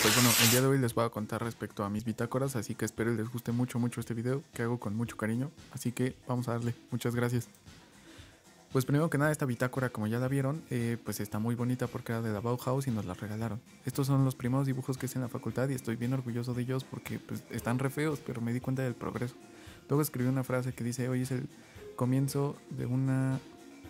Pues bueno, el día de hoy les voy a contar respecto a mis bitácoras, así que espero les guste mucho este video que hago con mucho cariño, así que vamos a darle, muchas gracias. Pues primero que nada, esta bitácora, como ya la vieron, pues está muy bonita porque era de la Bauhaus y nos la regalaron. Estos son los primeros dibujos que hice en la facultad y estoy bien orgulloso de ellos porque pues, están re feos, pero me di cuenta del progreso. Luego escribí una frase que dice: hoy es el comienzo de una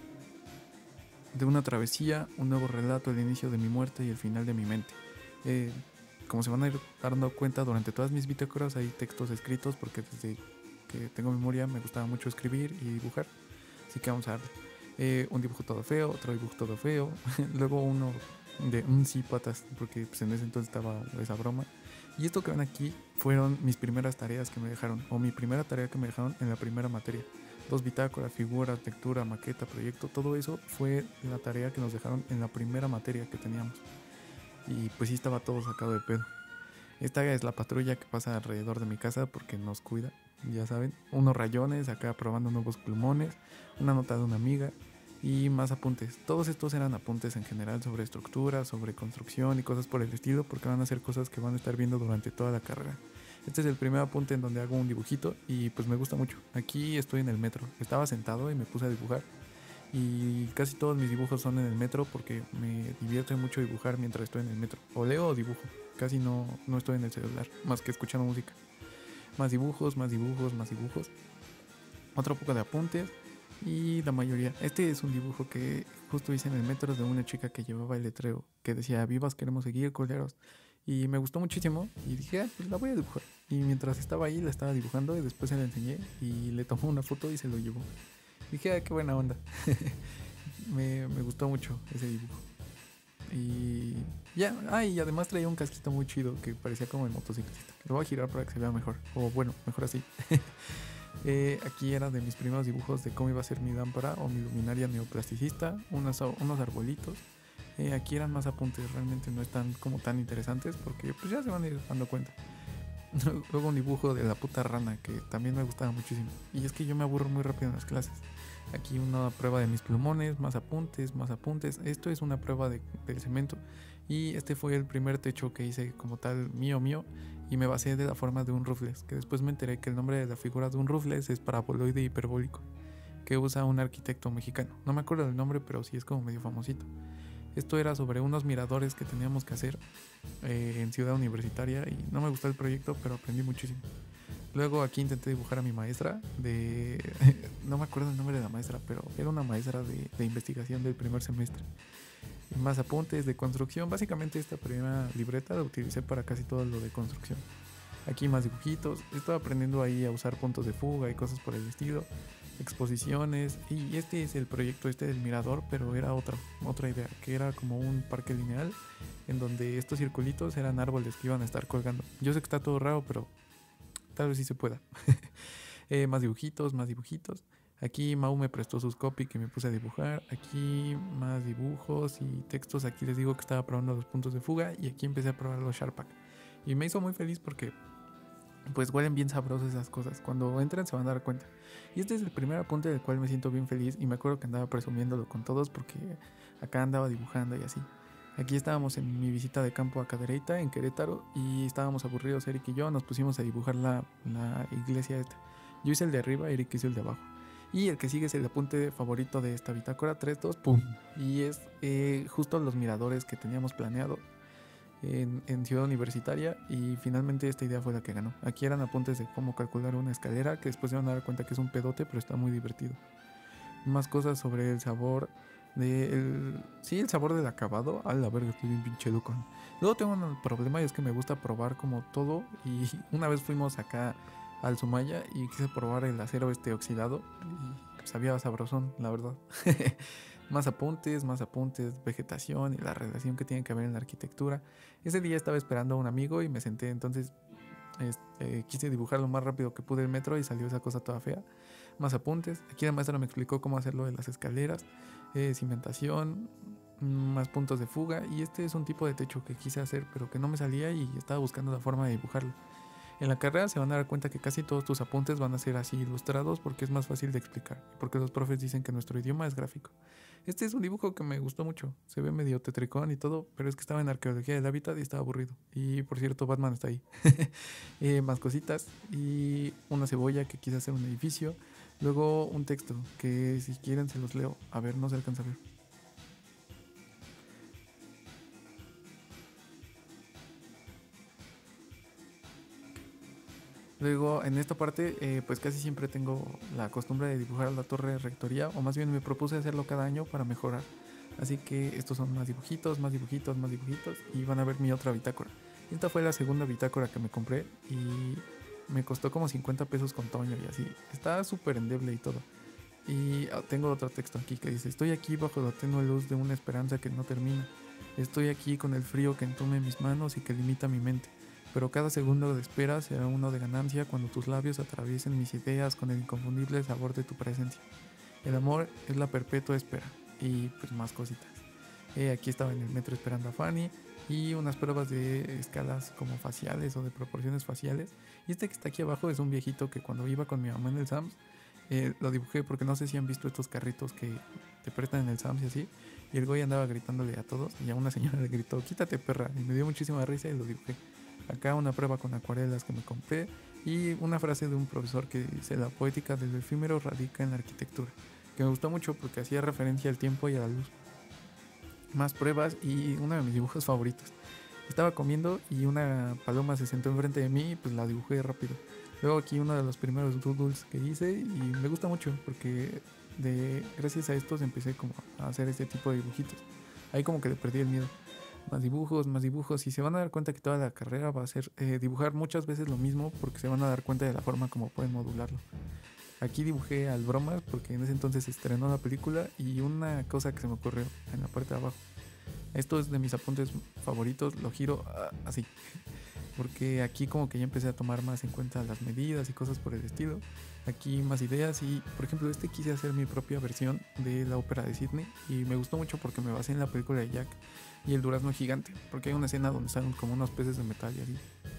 travesía, un nuevo relato, el inicio de mi muerte y el final de mi mente. Como se van a ir dando cuenta, durante todas mis bitácoras hay textos escritos porque desde que tengo memoria me gustaba mucho escribir y dibujar. Así que vamos a darle. Un dibujo todo feo, otro dibujo todo feo, luego uno de un sí patas, porque pues, en ese entonces estaba esa broma. Y esto que ven aquí fueron mis primeras tareas que me dejaron, o mi primera tarea que me dejaron en la primera materia. 2 bitácoras, figuras, lectura, maqueta, proyecto, todo eso fue la tarea que nos dejaron en la primera materia que teníamos. Y pues sí estaba todo sacado de pedo. Esta es la patrulla que pasa alrededor de mi casa porque nos cuida, ya saben. Unos rayones, acá probando nuevos plumones, una nota de una amiga y más apuntes. Todos estos eran apuntes en general sobre estructura, sobre construcción y cosas por el estilo, porque van a ser cosas que van a estar viendo durante toda la carrera. Este es el primer apunte en donde hago un dibujito y pues me gusta mucho. Aquí estoy en el metro, estaba sentado y me puse a dibujar. Y casi todos mis dibujos son en el metro porque me divierte mucho dibujar mientras estoy en el metro. O leo o dibujo. Casi no estoy en el celular, más que escuchando música. Más dibujos, más dibujos, más dibujos. Otro poco de apuntes y la mayoría. Este es un dibujo que justo hice en el metro de una chica que llevaba el letrero que decía: vivas queremos seguir, culeros. Y me gustó muchísimo y dije: pues la voy a dibujar. Y mientras estaba ahí la estaba dibujando y después se la enseñé y le tomó una foto y se lo llevó. Dije: qué buena onda. me gustó mucho ese dibujo. Y ya, y además traía un casquito muy chido que parecía como de motociclista. Lo voy a girar para que se vea mejor. O bueno, mejor así. Aquí era de mis primeros dibujos de cómo iba a ser mi lámpara o mi luminaria neoplasticista. Unos arbolitos. Aquí eran más apuntes, realmente no están como tan interesantes porque pues ya se van a ir dando cuenta. Luego un dibujo de la puta rana que también me gustaba muchísimo. Y es que yo me aburro muy rápido en las clases. Aquí una prueba de mis plumones, más apuntes, más apuntes. Esto es una prueba del cemento. Y este fue el primer techo que hice como tal mío. Y me basé de la forma de un rufles. Que después me enteré que el nombre de la figura de un rufles es paraboloide hiperbólico. Que usa un arquitecto mexicano. No me acuerdo del nombre, pero sí es como medio famosito. Esto era sobre unos miradores que teníamos que hacer en Ciudad Universitaria. Y no me gustó el proyecto, pero aprendí muchísimo. Luego aquí intenté dibujar a mi maestra de... no me acuerdo el nombre de la maestra, pero era una maestra de investigación del primer semestre. Y más apuntes de construcción. Básicamente esta primera libreta la utilicé para casi todo lo de construcción. Aquí más dibujitos. Estoy aprendiendo ahí a usar puntos de fuga y cosas por el estilo. Exposiciones. Y este es el proyecto del mirador, pero era otra idea, que era como un parque lineal en donde estos circulitos eran árboles que iban a estar colgando. Yo sé que está todo raro, pero tal vez sí se pueda. Más dibujitos, más dibujitos. Aquí Mau me prestó sus copies que me puse a dibujar. Aquí más dibujos y textos. Aquí les digo que estaba probando los puntos de fuga. Y aquí empecé a probar los Sharpak. Y me hizo muy feliz porque pues huelen bien sabrosos esas cosas. Cuando entren se van a dar cuenta. Y este es el primer apunte del cual me siento bien feliz. Y me acuerdo que andaba presumiéndolo con todos porque acá andaba dibujando y así. Aquí estábamos en mi visita de campo a Cadereyta, en Querétaro, y estábamos aburridos, Eric y yo, nos pusimos a dibujar la iglesia esta. Yo hice el de arriba, Eric hizo el de abajo. Y el que sigue es el apunte favorito de esta bitácora, 3, 2, ¡pum! Y es justo los miradores que teníamos planeado en Ciudad Universitaria, y finalmente esta idea fue la que ganó. Aquí eran apuntes de cómo calcular una escalera, que después se van a dar cuenta que es un pedote, pero está muy divertido. Más cosas sobre el sabor el sabor del acabado. A la verga, estoy bien pinche loco. Luego tengo un problema y es que me gusta probar como todo. Y una vez fuimos acá al Sumaya y quise probar el acero oxidado y sabía sabrosón, la verdad. Más apuntes, vegetación y la relación que tiene que haber en la arquitectura. Ese día estaba esperando a un amigo y me senté, entonces quise dibujar lo más rápido que pude el metro y salió esa cosa toda fea. Más apuntes. Aquí la maestra me explicó cómo hacerlo de las escaleras, cimentación, más puntos de fuga. Y este es un tipo de techo que quise hacer, pero que no me salía y estaba buscando la forma de dibujarlo. En la carrera se van a dar cuenta que casi todos tus apuntes van a ser así ilustrados porque es más fácil de explicar, porque los profes dicen que nuestro idioma es gráfico. Este es un dibujo que me gustó mucho, se ve medio tetricón y todo, pero es que estaba en arqueología del hábitat y estaba aburrido. Y por cierto, Batman está ahí. Más cositas y una cebolla que quise hacer un edificio. Luego un texto que si quieren se los leo. A ver, no se alcanza a ver. Luego en esta parte pues casi siempre tengo la costumbre de dibujar la torre de rectoría, o más bien me propuse hacerlo cada año para mejorar. Así que estos son más dibujitos, más dibujitos, más dibujitos y van a ver mi otra bitácora. Esta fue la segunda bitácora que me compré y me costó como 50 pesos con Toño y así. Está súper endeble y todo. Y tengo otro texto aquí que dice: estoy aquí bajo la tenue luz de una esperanza que no termina. Estoy aquí con el frío que entume mis manos y que limita mi mente. Pero cada segundo de espera será uno de ganancia cuando tus labios atraviesen mis ideas con el inconfundible sabor de tu presencia. El amor es la perpetua espera. Y pues más cositas. Aquí estaba en el metro esperando a Fanny. Y unas pruebas de escalas como faciales o de proporciones faciales. Y este que está aquí abajo es un viejito que cuando iba con mi mamá en el Sams, lo dibujé porque no sé si han visto estos carritos que te prestan en el Sams y así. Y el güey andaba gritándole a todos y a una señora le gritó: quítate, perra. Y me dio muchísima risa y lo dibujé. Acá una prueba con acuarelas que me compré y una frase de un profesor que dice: la poética del efímero radica en la arquitectura, que me gustó mucho porque hacía referencia al tiempo y a la luz. Más pruebas y uno de mis dibujos favoritos. Estaba comiendo y una paloma se sentó enfrente de mí y pues la dibujé rápido. Luego aquí uno de los primeros doodles que hice y me gusta mucho porque gracias a estos empecé como a hacer este tipo de dibujitos. Ahí como que le perdí el miedo. Más dibujos y se van a dar cuenta que toda la carrera va a ser dibujar muchas veces lo mismo porque se van a dar cuenta de la forma como pueden modularlo. Aquí dibujé al Bromas porque en ese entonces se estrenó la película y una cosa que se me ocurrió en la parte de abajo. Esto es de mis apuntes favoritos, lo giro así. Porque aquí como que ya empecé a tomar más en cuenta las medidas y cosas por el estilo. Aquí más ideas y por ejemplo quise hacer mi propia versión de la ópera de Sydney y me gustó mucho porque me basé en la película de Jack y el durazno gigante, porque hay una escena donde salen como unos peces de metal y así.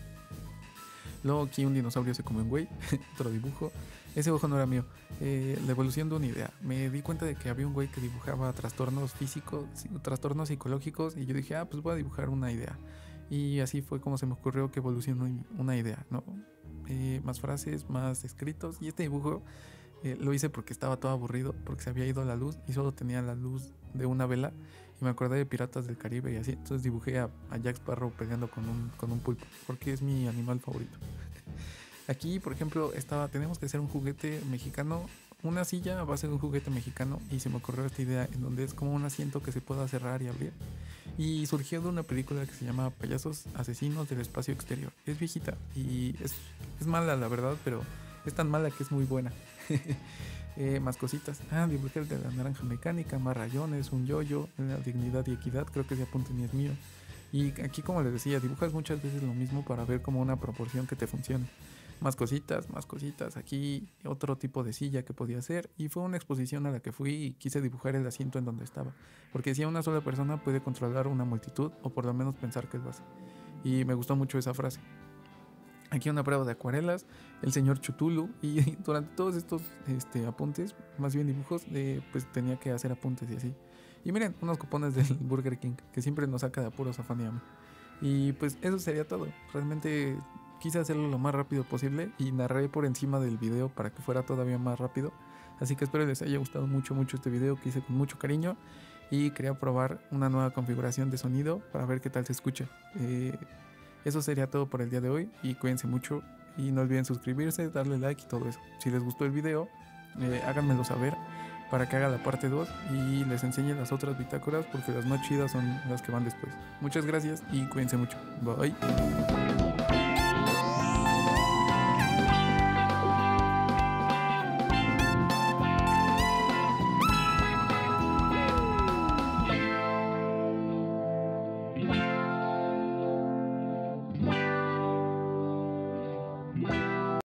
Luego aquí un dinosaurio se come un güey, otro dibujo. Ese ojo no era mío. La evolución de una idea. Me di cuenta de que había un güey que dibujaba trastornos físicos, trastornos psicológicos y yo dije, pues voy a dibujar una idea. Y así fue como se me ocurrió que evolucionó una idea, ¿no? Más frases, más escritos. Y este dibujo lo hice porque estaba todo aburrido, porque se había ido la luz y solo tenía la luz de una vela. Y me acordé de Piratas del Caribe y así. Entonces dibujé a Jack Sparrow peleando con un pulpo, porque es mi animal favorito. Aquí, por ejemplo, tenemos que hacer un juguete mexicano, una silla a base de un juguete mexicano, y se me ocurrió esta idea en donde es como un asiento que se pueda cerrar y abrir. Y surgió de una película que se llama Payasos Asesinos del Espacio Exterior. Es viejita y es mala, la verdad, pero es tan mala que es muy buena. Más cositas. Dibujé el de la naranja mecánica, más rayones, un yoyo, la dignidad y equidad, creo que ese apunte ni es mío. Y aquí, como les decía, dibujas muchas veces lo mismo para ver como una proporción que te funcione. Más cositas. Aquí otro tipo de silla que podía hacer. Y fue una exposición a la que fui y quise dibujar el asiento en donde estaba. Porque si una sola persona puede controlar una multitud, o por lo menos pensar que lo hace. Y me gustó mucho esa frase. Aquí una prueba de acuarelas, el señor Chutulu. Y durante todos estos apuntes, más bien dibujos, pues tenía que hacer apuntes y así. Y miren, unos cupones del Burger King, que siempre nos saca de apuros a Fanny y a mí. Y pues eso sería todo. Realmente quise hacerlo lo más rápido posible y narré por encima del video para que fuera todavía más rápido. Así que espero les haya gustado mucho este video que hice con mucho cariño. Y quería probar una nueva configuración de sonido para ver qué tal se escucha. Eso sería todo por el día de hoy y cuídense mucho. Y no olviden suscribirse, darle like y todo eso. Si les gustó el video, háganmelo saber para que haga la parte 2 y les enseñe las otras bitácoras, porque las más chidas son las que van después. Muchas gracias y cuídense mucho. Bye.